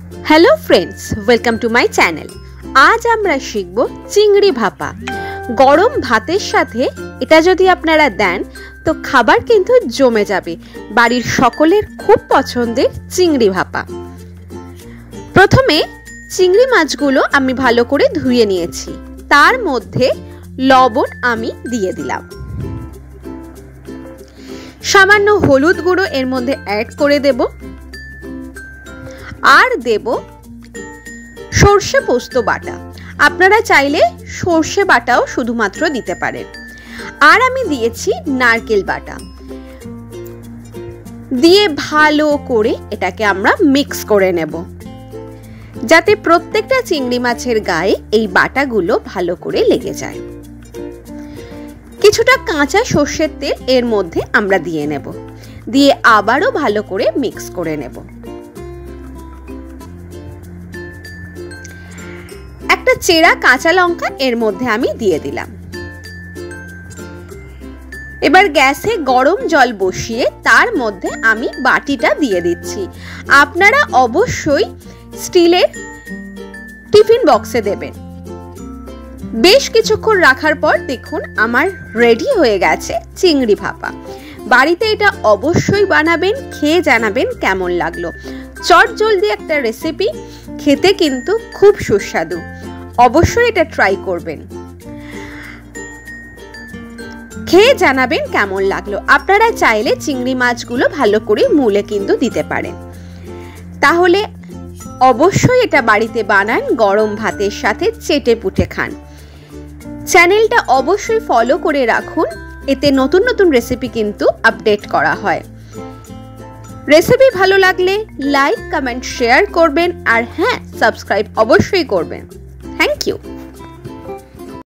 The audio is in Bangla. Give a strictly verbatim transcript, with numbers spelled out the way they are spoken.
Hello friends, welcome to my channel. आज आमरा शिखबो चिंगड़ी भापा। गरम भातेर साथे एटा जदि आपनारा देन तो खाबार किन्तु जमे जाबे। बाड़ीर सकलेर खूब पछंदेर चिंगड़ी भापा। प्रथमे चिंगड़ी माछगुलो आमी भालो करे धुए नियेछि, तार मध्य लवण आमी दिए दिलाम। सामान्य हलुद गुड़ो एर मध्य ऐड करे देब और देब सर्षे पोस्तो बाटा। आपनारा चाइले सर्षे बाटाओ शुधुमात्र दिते पारेन। और आमी दिएछि नारकेल बाटा दिए भालो करे एटाके आमरा मिक्स करे नेब, जाते प्रत्येकटा चिंगड़ी माछेर गाये एई बाटागुलो भालो करे लेगे जाय। किछुटा काँचा सर्षेर तेल एर मध्य आमरा दिए नेब, दिए आबारो भालो करे मिक्स करे नेब। একটা চেরা কাঁচা লঙ্কা এর মধ্যে আমি দিয়ে দিলাম। এবার গ্যাসে গরম জল বসিয়ে তার মধ্যে আমি বাটিটা দিয়ে দিচ্ছি। আপনারা অবশ্যই স্টিলের টিফিন বক্সে দেবেন। বেশ কিছুক্ষণ রাখার পর দেখুন আমার রেডি হয়ে গেছে চিংড়ি ভাপা। বাড়িতে এটা অবশ্যই বানাবেন, খেয়ে জানাবেন কেমন লাগলো। চটজলদি একটা রেসিপি, খেতে কিন্তু খুব সুস্বাদু। অবশ্যই এটা ট্রাই করবেন, খেয়ে জানাবেন কেমন লাগলো। আপনারা চাইলে চিংড়ি মাছগুলো ভালো করে মুলে কিন্তু দিতে পারেন। তাহলে অবশ্যই এটা বাড়িতে বানান, গরম ভাতের সাথে চেটে পুটে খান। চ্যানেলটা অবশ্যই ফলো করে রাখুন, এতে নতুন নতুন রেসিপি কিন্তু আপডেট করা হয়। রেসিপি ভালো লাগলে লাইক, কমেন্ট, শেয়ার করবেন আর হ্যাঁ, সাবস্ক্রাইব অবশ্যই করবেন। Thank you.